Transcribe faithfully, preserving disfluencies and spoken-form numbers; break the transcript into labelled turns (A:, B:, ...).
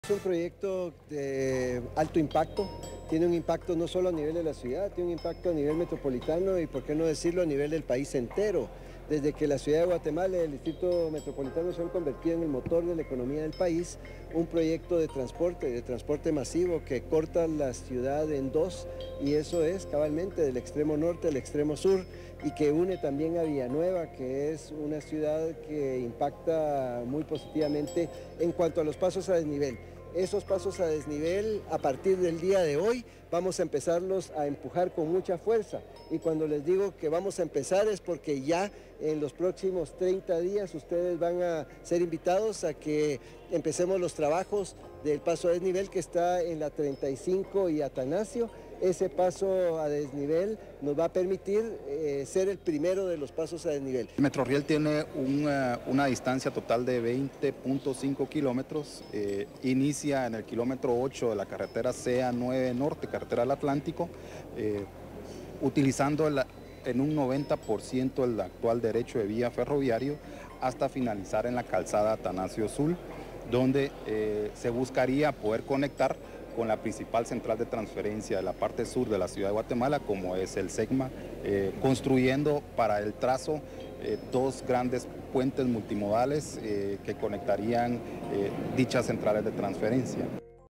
A: Es un proyecto de alto impacto, tiene un impacto no solo a nivel de la ciudad, tiene un impacto a nivel metropolitano y, por qué no decirlo, a nivel del país entero. Desde que la ciudad de Guatemala y el distrito metropolitano se han convertido en el motor de la economía del país, un proyecto de transporte, de transporte masivo que corta la ciudad en dos, y eso es cabalmente del extremo norte al extremo sur, y que une también a Villanueva, que es una ciudad que impacta muy positivamente en cuanto a los pasos a desnivel. Esos pasos a desnivel, a partir del día de hoy, vamos a empezarlos a empujar con mucha fuerza. Y cuando les digo que vamos a empezar es porque ya en los próximos treinta días ustedes van a ser invitados a que empecemos los trabajos del paso a desnivel que está en la treinta y cinco y Atanasio. Ese paso a desnivel nos va a permitir eh, ser el primero de los pasos a desnivel.
B: Metrorriel tiene una, una distancia total de veinte punto cinco kilómetros, eh, inicia en el kilómetro ocho de la carretera C A nueve Norte, carretera del Atlántico, eh, utilizando el, en un noventa por ciento el actual derecho de vía ferroviario hasta finalizar en la calzada Atanasio Sul, donde eh, se buscaría poder conectar con la principal central de transferencia de la parte sur de la ciudad de Guatemala, como es el SEGMA, eh, construyendo para el trazo eh, dos grandes puentes multimodales eh, que conectarían eh, dichas centrales de transferencia.